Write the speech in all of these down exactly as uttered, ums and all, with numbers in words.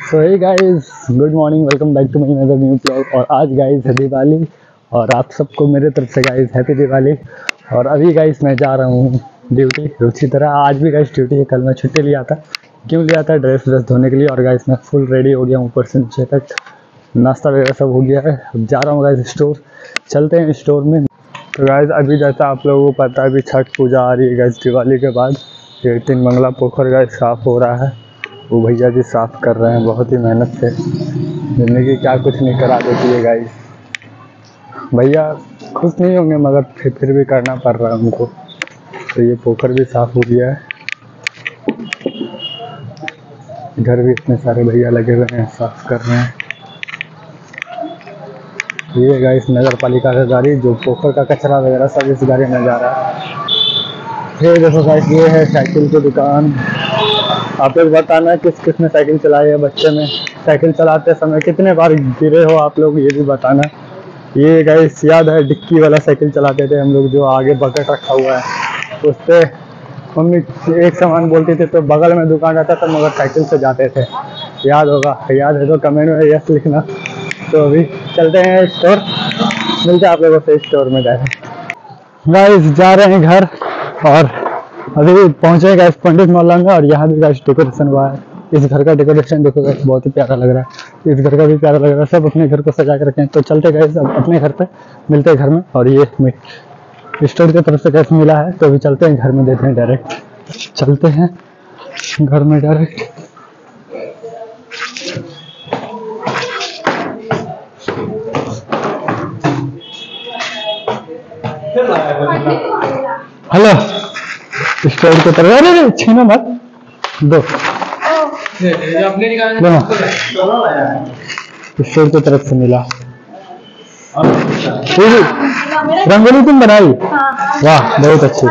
So hey guys, good morning, welcome back to my another new blog. और आज guys है दिवाली और आप सबको मेरे तरफ से गाइस हैप्पी दिवाली। और अभी गाइस मैं जा रहा हूँ ड्यूटी उसी तरह। आज भी गाइस ड्यूटी है, कल मैं छुट्टी लिया था। क्यों लिया था? ड्रेस व्रेस धोने के लिए। और गाइस मैं फुल रेडी हो गया हूँ, ऊपर से नीचे तक नाश्ता वगैरह सब हो गया है। अब जा रहा हूँ गाइस स्टोर, चलते हैं स्टोर में। तो गाइस अभी जैसा आप लोगों को पता है, अभी छठ पूजा आ रही है गाइस दिवाली के बाद। ये तीन मंगला पोखर गाइस साफ़ हो रहा है, वो भैया जी साफ़ कर रहे हैं बहुत ही मेहनत से। ज़िंदगी क्या कुछ नहीं करा देती है गाइस। भैया खुश नहीं होंगे मगर फिर फिर भी करना पड़ रहा है उनको। तो ये पोखर भी साफ़ हो गया है, इधर भी इतने सारे भैया लगे हुए हैं, साफ़ कर रहे हैं। ये गाइस नगर पालिका का गाड़ी, जो पोखर का कचरा वगैरह सब इस गाड़ी में जा रहा है। ये देखो गाइस, ये है साइकिल की दुकान। आप लोग बताना किस किस ने साइकिल चलाई है बच्चे में। साइकिल चलाते समय कितने बार गिरे हो आप लोग, ये भी बताना। ये गाइस याद है, डिक्की वाला साइकिल चलाते थे हम लोग, जो आगे बकेट रखा हुआ है। उस पर मम्मी एक सामान बोलती थी तो बगल में दुकान रहता था, मगर साइकिल से जाते थे। याद होगा, याद है तो कमेंट में यस लिखना। तो अभी चलते हैं स्टोर, मिलते हैं आप लोगों से स्टोर में जाकर। गाइस जा रहे हैं घर और अभी पहुंचे गाइस पंडित मोहल्ला में। और यहाँ भी गाइस डेकोरेशन हुआ है। इस घर का डेकोरेशन देखो गाइस, बहुत ही प्यारा लग रहा है। इस घर का भी प्यारा लग रहा है। सब अपने घर को सजा के रखे हैं। तो चलते गाइस अब अपने घर पे, मिलते हैं घर में। और ये स्टोर की तरफ से गैस मिला है, तो अभी चलते हैं घर में, देते हैं डायरेक्ट। चलते हैं घर में डायरेक्ट। हेलो, स्टोर की तरफ, अरे छीनो मत, दो स्टोर की तरफ से मिला। रंगोली तुम बनाई? वाह बहुत अच्छी।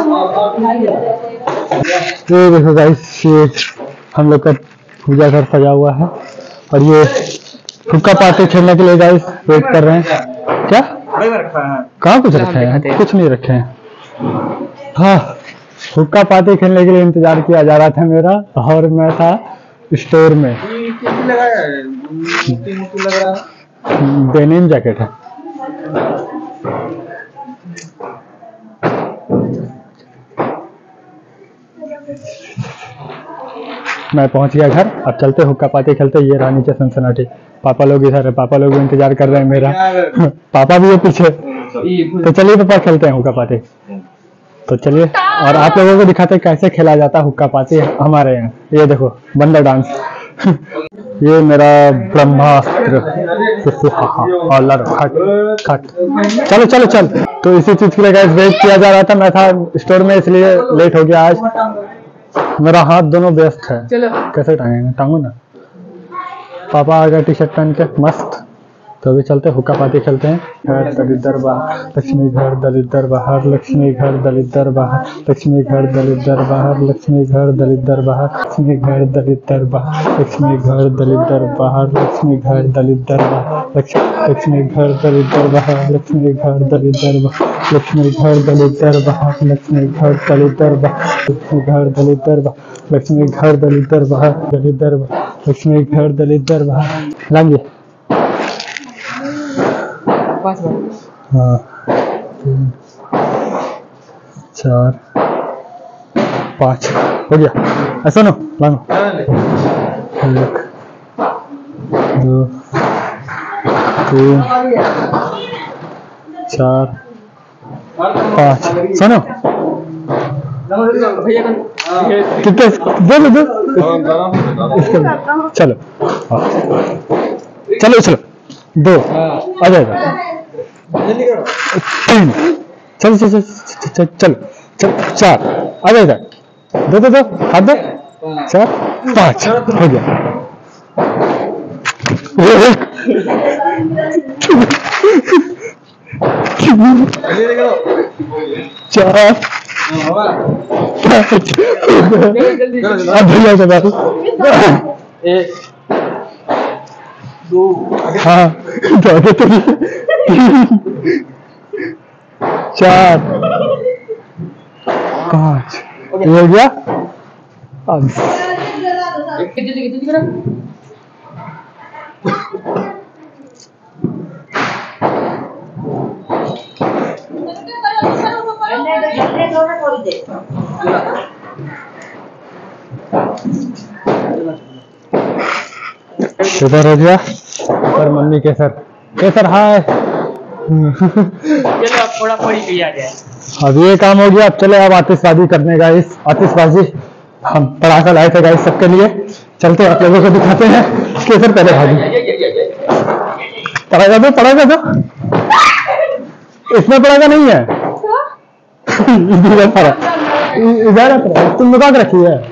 ये देखो गाइस, ये हम लोग का पूजा घर सजा हुआ है। और ये हुक्का पार्टी खेलने के लिए गाइस वेट कर रहे हैं। क्या कहाँ कुछ रखे हैं? कुछ नहीं रखे हैं। हाँ, हुक्का पार्टी खेलने के लिए इंतजार किया जा रहा था मेरा, और मैं था स्टोर में। डेनिम जैकेट है। मैं पहुंच गया घर, अब चलते हुक्का पार्टी खेलते। ये रहा नीचे सनसनाटी। पापा लोग इधर है, पापा लोग इंतजार कर रहे हैं मेरा। पापा भी है पीछे। तो चलिए पापा खेलते हैं हुक्का पार्टी। तो चलिए, और आप लोगों को दिखाते हैं कैसे खेला जाता है हुक्का पार्टी हमारे यहाँ। ये देखो बंदर डांस। ये मेरा ब्रह्मास्त्र। खट खट, चलो चलो चल। तो इसी चीज के लिए गाइस वेट किया जा रहा था। मैं था स्टोर में, इसलिए लेट हो गया आज। मेरा हाथ दोनों व्यस्त है। कैसे टांगेंगे? टांगो ना। पापा आ गए टी शर्ट पहन के मस्त। तो अभी चलते हुक्का पार्टी खेलते हैं। घर दलिद्र बाहर, लक्ष्मी घर दलिद्र बाहर, लक्ष्मी घर दलिद्र बाहर, लक्ष्मी घर दलिद्र बाहर, लक्ष्मी घर दलिद्र बाहर, लक्ष्मी घर दलिद्र बाहर, लक्ष्मी घर दलिद्र बाहर, लक्ष्मी घर दलिद्र बाहर, लक्ष्मी घर दलिद्र बाहर, लक्ष्मी घर दलिद्र बाहर, लक्ष्मी घर दलिद्र बाहर, लक्ष्मी घर दलिद्र बाहर, लक्ष्मी घर दलिद्र बाहर, लक्ष्मी घर दलिद्र बाहर, दलिद्र बाहर, लक्ष्मी घर दलिद्र बाहर। लाइए हाँ, तीन चार पाँच हो गया। ऐसा ना लाओ। एक दो तीन चार पाँच। सुनो कितने दो दो चलो चलो चलो दो आ जाएगा। तीन चलो चलो चलो चलो चलो चार आ जाएगा। दो दो दो हाथ दो। चार पाँच हो गया। चार पाँच अब भैया के पास एक दो। हाँ तो चार पाँच हो गया। अब इधर हो गया और मम्मी के सर के सर हाय। चलो अब थोड़ा पड़ी भी आ जाए। अब ये काम हो गया, अब चले अब आतिशबाजी करने गाइस। आतिशबाजी हम पटाखा लाए थे गाइस सबके लिए, चलते आप लोगों को दिखाते हैं। केसर पहले भागी, पटाखा दो पटाखा दो, इसमें पटाखा नहीं है। इधर तुम लुका के रखी है।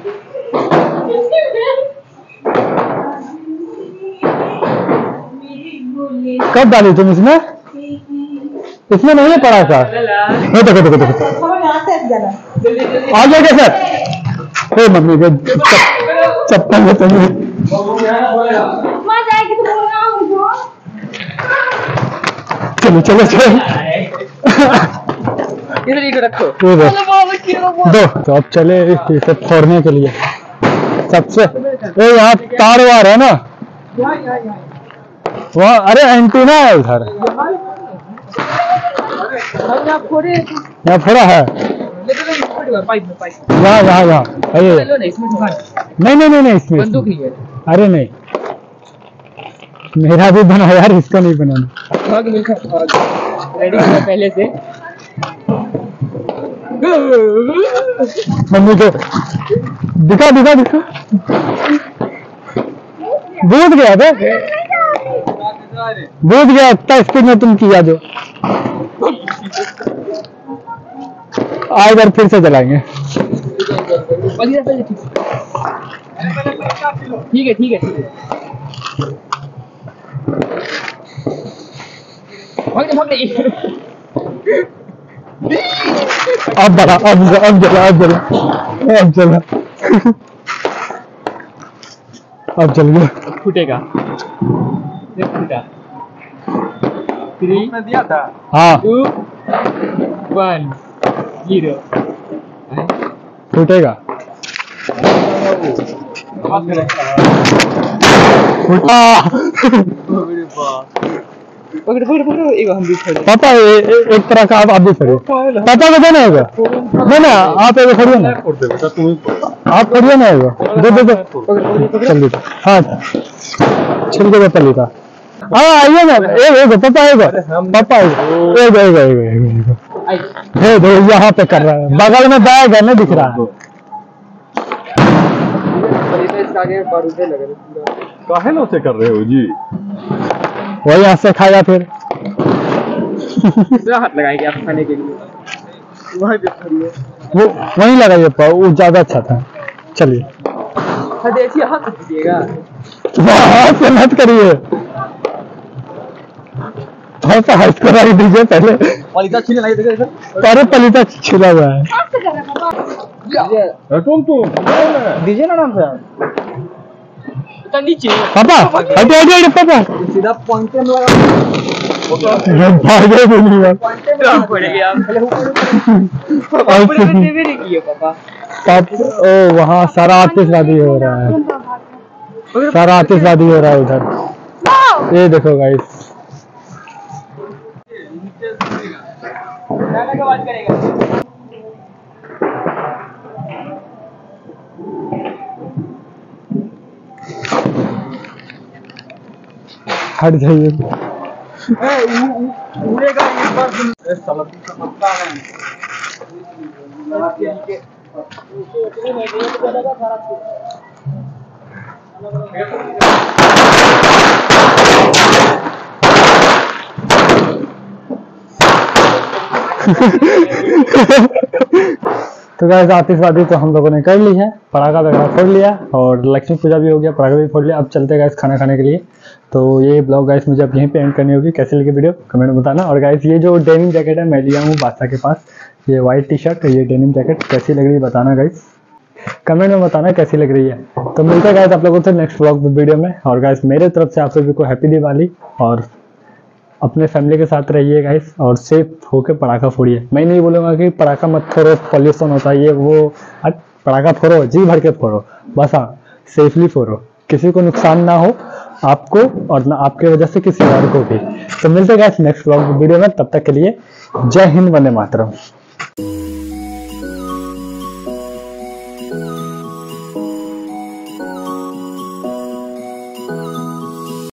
कब डाली तुम इसमें? इसमें नहीं है पटाखा। देखो देखो देखो देखो आ गया क्या सर? हे मम्मी के चप्पल में तुम्हें चलो चलो चलो इधर रखो दो। तो अब चले इसे फोड़ने के लिए। सबसे यहाँ तार वार है ना वहाँ, अरे एंटीना है उधर, यहाँ फोड़ा है यहाँ यहाँ यहाँ। नहीं नहीं नहीं नहीं इसमें बंदूक नहीं है। अरे नहीं मेरा भी बना यार, इसका नहीं बनाना। रेडी पहले से मम्मी को दिखा दिखा दिखा बूझ गया था बूझ गया इतना स्पीड में तुम किया जो। आज बार फिर से चलाएंगे। ठीक है ठीक है ठीक है। अब बड़ा अब अब चला अब चला अब चला अब चल गया। फूटेगा फूटा। थ्री में दिया था। हाँ टू वन जीरो फूटेगा। फूटा पकड़ पकड़ पकड़ एक हम भी खड़े। पापा ए, ए, एक तरह का आप आप भी खड़े। पापा को देना होगा नहीं ना, आप एक खड़िए ना, आप खड़िए ना होगा। दे दे दे जल्दी। हाँ छिलके दे पली का। हाँ आइए ना, एक एक पापा आएगा पापा आएगा एक एक एक एक दो यहाँ पे कर रहा है, बगल में बैग है ना दिख रहा है। काहे ना उसे कर रहे हो जी? वही हाथ से खाएगा फिर हाथ लगाएंगे आप खाने के लिए। वही वो वहीं लगाइए, वो ज्यादा अच्छा था। चलिए देखिए हाथ दीजिएगा, हाथ से मत करिए, हाथ से हाथ कराई दीजिए पहले। पलीता छीले नहीं देखो इधर। अरे पलीता छिला हुआ है। तुम तुम दीजिए ना नाम से नीचे। पापा हटे हटे हटे पापा सीधा पॉइंट पे लगा भागे भी नहीं यार। पॉइंट पे पड़ेगा आप पहले ऊपर ऊपर पे नहीं किए पापा। पाप ओ वहाँ सारा आतिशबाजी हो रहा है, सारा आतिशबाजी हो रहा है उधर। ये देखो गाइस बात करेगा। हट जाइए। उड़ेगा एक बार सुन ए साला समझता है आपके नीचे उसे नहीं नहीं तो लगा सारा तो गाइस आतिशबाजी तो हम लोगों ने कर ली है, पटाखा वगैरह फोड़ लिया और लक्ष्मी पूजा भी हो गया, पटाखा भी फोड़ लिया। अब चलते हैं गाइस खाना खाने के लिए। तो ये ब्लॉग गाइस मुझे अब यहीं पे एंड करनी होगी। कैसे लगी वीडियो कमेंट में बताना। और गाइस ये जो डेनिम जैकेट है मैं लिया हूँ बादशाह के पास, ये वाइट टी शर्ट, ये डेनिम जैकेट कैसी लग रही है बताना गाइस, कमेंट में बताना कैसी लग रही है। तो मिलते हैं गाइस आप लोगों से नेक्स्ट ब्लॉग वीडियो में। और गाइस मेरे तरफ से आप सभी को हैप्पी दिवाली, और अपने फैमिली के साथ रहिए गाइस, और सेफ होकर पटाखा फोड़िए। मैं नहीं बोलूँगा कि पटाखा मत फोड़ो, पॉल्यूशन होता है ये वो, पटाखा फोड़ो जी भर के फोड़ो, बस हाँ सेफली फोड़ो, किसी को नुकसान ना हो आपको और ना आपके वजह से किसी और को भी। तो मिलते हैं गाइस नेक्स्ट ब्लॉग वीडियो में, तब तक के लिए जय हिंद वंदे मातरम।